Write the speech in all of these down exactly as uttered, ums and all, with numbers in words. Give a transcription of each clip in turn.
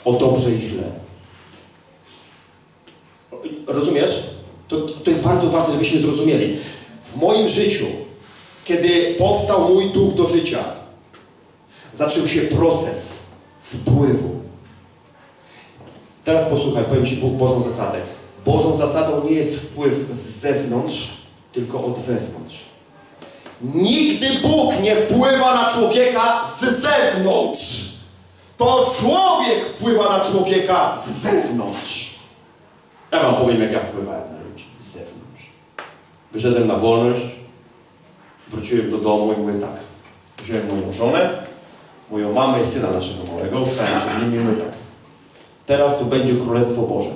o dobrze i źle. Rozumiesz? To, to jest bardzo ważne, żebyśmy zrozumieli. W moim życiu, kiedy powstał mój duch do życia, zaczął się proces wpływu. Teraz posłuchaj, powiem Ci Bożą zasadę. Bożą zasadą nie jest wpływ z zewnątrz, tylko od wewnątrz. Nigdy Bóg nie wpływa na człowieka z zewnątrz. To człowiek wpływa na człowieka z zewnątrz. Ja wam powiem, jak ja wpływałem na ludzi z zewnątrz. Wyszedłem na wolność, wróciłem do domu i mówię tak. Wziąłem moją żonę, moją mamę i syna naszego małego, wstałem się z nimi i mówię tak. Teraz tu będzie Królestwo Boże.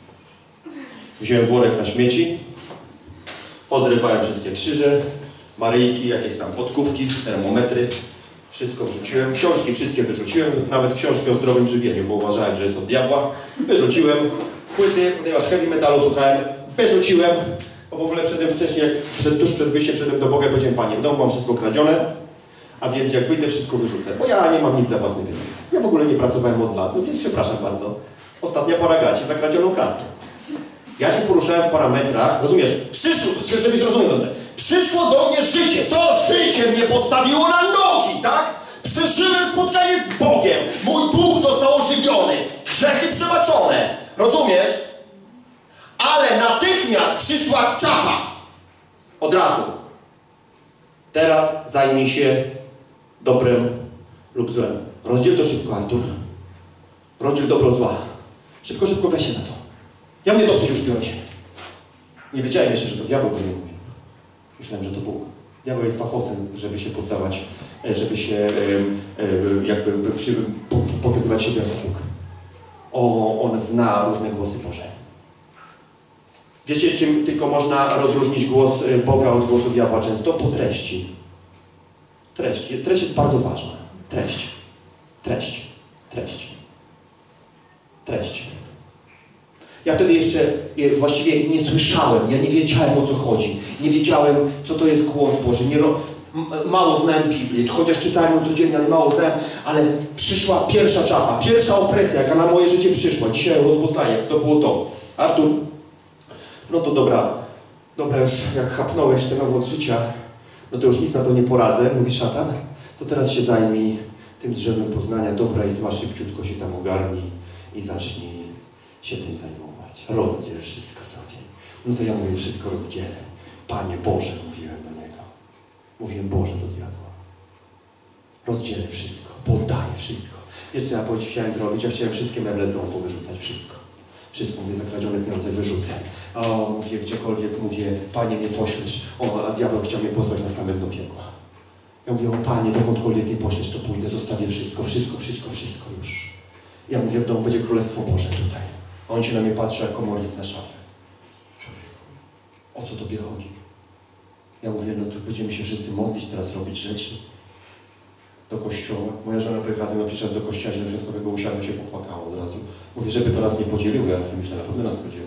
Wziąłem worek na śmieci, odrywałem wszystkie krzyże, Maryjki, jakieś tam podkówki, termometry, wszystko wrzuciłem. Książki wszystkie wyrzuciłem, nawet książki o zdrowym żywieniu, bo uważałem, że jest od diabła. Wyrzuciłem. Płyty, ponieważ heavy metalu słuchałem, wyrzuciłem. Bo w ogóle przedtem wcześniej, jak przed, tuż przed wyjściem przyszedłem do Boga, powiedziałem: Panie, w domu mam wszystko kradzione, a więc jak wyjdę, wszystko wyrzucę. Bo ja nie mam nic za własne pieniądze. Ja w ogóle nie pracowałem od lat, no więc przepraszam bardzo. Ostatnia pora gaci za kradzioną kasę. Ja się poruszałem w parametrach, rozumiesz? Przyszło, żebyś zrozumiał dobrze. Przyszło do mnie życie. To życie mnie postawiło na nogi, tak? Przeżyłem spotkanie z Bogiem. Mój duch został ożywiony. Grzechy przebaczone. Rozumiesz? Ale natychmiast przyszła czapa. Od razu. Teraz zajmij się dobrem lub złem. Rozdziel to szybko, Artur. Rozdziel dobro od zła. Szybko, szybko weź się za to. Ja mnie dobrze już biorę się. Nie wiedziałem jeszcze, że to diabeł do mnie mówi. Myślałem, że to Bóg. Diabeł jest fachowcem, żeby się poddawać, żeby się e, jakby przy, po, pokazywać siebie jako Bóg. O, on zna różne głosy Boże. Wiecie, czym tylko można rozróżnić głos Boga od głosu diabła często? Po treści. Treść. Treść jest bardzo ważna. Treść. Treść. Treść. Treść. Ja wtedy jeszcze właściwie nie słyszałem, ja nie wiedziałem, o co chodzi. Nie wiedziałem, co to jest głos Boży. Nie, mało znałem Biblię, chociaż czytałem ją codziennie, ale mało znałem. Ale przyszła pierwsza czapa, pierwsza opresja, jaka na moje życie przyszła. Dzisiaj rozpoznaję, to było to. Artur, no to dobra, dobra, już jak chapnąłeś ten owoc życia, no to już nic na to nie poradzę, mówi szatan. To teraz się zajmij tym drzewem poznania dobra i zła, szybciutko się tam ogarnij i zacznij się tym zajmować. Rozdziel wszystko sobie. No to ja mówię, wszystko rozdzielę. Panie Boże, mówiłem do Niego. Mówiłem Boże do diabła. Rozdzielę wszystko, poddaję wszystko. Wiesz co ja chciałem zrobić? Ja chciałem wszystkie meble z domu powyrzucać, wszystko. Wszystko, mówię, zakradzione pieniądze wyrzucę. O, mówię, gdziekolwiek, mówię, Panie, mnie poślesz. O, a diabeł chciał mnie posłać na same dno piekła. Ja mówię, o Panie, dokądkolwiek mnie poślesz, to pójdę, zostawię wszystko, wszystko, wszystko, wszystko już. Ja mówię, w domu będzie Królestwo Boże tutaj. A on się na mnie patrzy jak komornik na szafę. Człowieku, o co tobie chodzi? Ja mówię, no tu będziemy się wszyscy modlić, teraz robić rzeczy. Do kościoła. Moja żona pojechała ze mną pierwszy raz do kościoła świątkowego, usiadła się, popłakała od razu. Mówię, żeby to nas nie podzielił, ja sobie myślę, na pewno nas podzielił.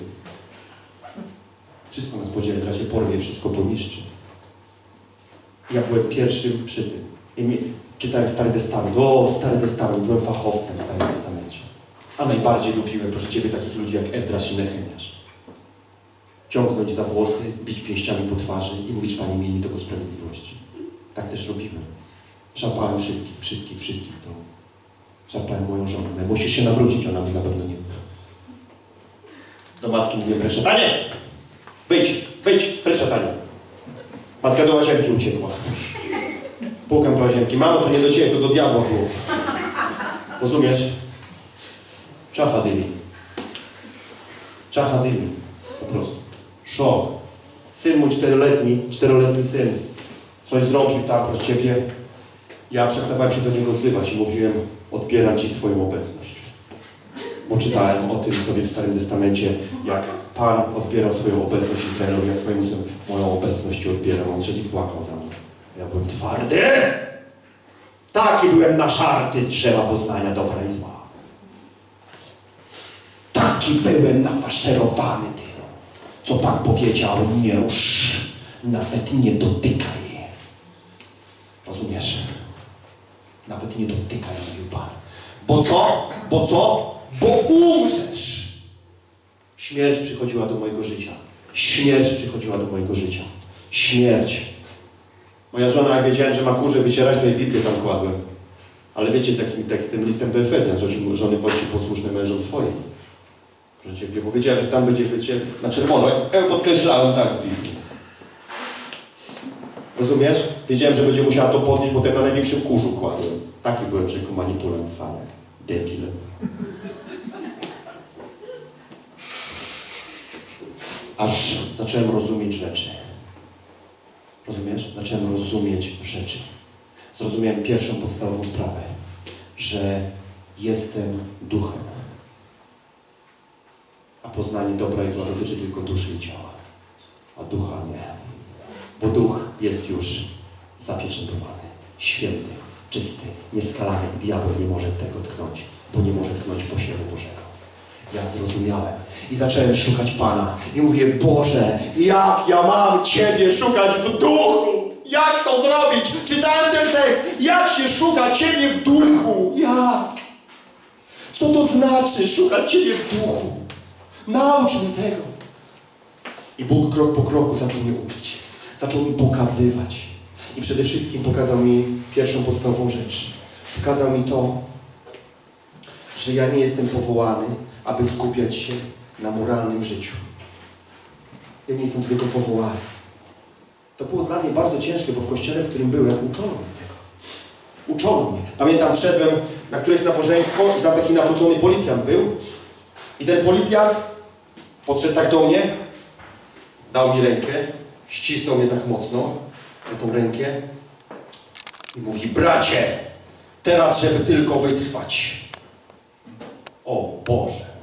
Wszystko nas podzieli, raczej porwie, wszystko poniszczy. Ja byłem pierwszym przy tym. I mi, czytałem Stary Testament. O, Stary Testament, byłem fachowcem w Starym Testamencie. A najbardziej lubiłem, proszę Ciebie, takich ludzi jak Ezdrasz i Nehemiasz. Ciągnąć za włosy, bić pięściami po twarzy i mówić, Panie, miej mi tego sprawiedliwości. Tak też robiłem. Szarpałem wszystkich, wszystkich, wszystkich w domu. Szarpałem moją żonę. Musisz się nawrócić, ona mi na pewno nie. Do matki mówię, precz szatanie! Wyjdź, wyjdź, precz szatanie! Matka do łazienki uciekła. Pukam do łazienki. Mamo, to nie do Ciebie, to do diabła było. Rozumiesz? Czacha dymi. Czacha dymi. Po prostu. Szok. Syn mój czteroletni, czteroletni syn. Coś zrobił tam, proszę Ciebie. Ja przestawałem się do niego odzywać i mówiłem, odbieram Ci swoją obecność. Bo czytałem o tym sobie w Starym Testamencie, jak Pan odbierał swoją obecność Izraelowi, ja swojemu synu moją obecność Ci odbieram. On szedł i płakał za mną. Ja byłem twardy. Taki byłem naszarty z drzewa poznania dobra i zła. Taki byłem nafaszerowany tym, co Pan powiedział, nie rusz, nawet nie dotykaj. Rozumiesz? Nawet nie dotykaj, mówił Pan. Bo co? Bo co? bo umrzesz. Śmierć przychodziła do mojego życia. Śmierć przychodziła do mojego życia. Śmierć. Moja żona, jak wiedziałem, że ma kurze wycierać, to jej Biblię tam kładłem. Ale wiecie, z jakim tekstem? Listem do Efezjan, że żony bądźcie posłuszne mężom swoim. Przecież, bo wiedziałem, że tam będzie, wiecie, na czerwono. Ja podkreślałem tak w Biblii. Rozumiesz? Wiedziałem, że będzie musiała to podnieść, potem na największym kurzu kładłem. Taki byłem człowieku manipulant, cwaniak. Debil. Aż zacząłem rozumieć rzeczy. Rozumiesz? Zacząłem rozumieć rzeczy. Zrozumiałem pierwszą podstawową sprawę, że jestem duchem. A poznanie dobra i zła dotyczy tylko duszy i ciała. A ducha nie. Bo duch jest już zapieczętowany, święty, czysty, nieskalany i diabeł nie może tego tknąć, bo nie może tknąć posiewu Bożego. Ja zrozumiałem i zacząłem szukać Pana i mówię, Boże, jak ja mam Ciebie szukać w duchu? Jak to zrobić? Czytałem ten tekst. Jak się szuka Ciebie w duchu? Jak? Co to znaczy szukać Ciebie w duchu? Naucz mnie tego. I Bóg krok po kroku zaczął mnie uczyć. Zaczął mi pokazywać. I przede wszystkim pokazał mi pierwszą podstawową rzecz. Pokazał mi to, że ja nie jestem powołany, aby skupiać się na moralnym życiu. Ja nie jestem do tego powołany. To było dla mnie bardzo ciężkie, bo w kościele, w którym byłem, uczono mnie tego. Uczono mnie. Pamiętam, wszedłem na któreś nabożeństwo i tam taki nawrócony policjant był. I ten policjant podszedł tak do mnie, dał mi rękę, ścisnął mnie tak mocno, na tą rękę i mówi, bracie, teraz żeby tylko wytrwać. O Boże!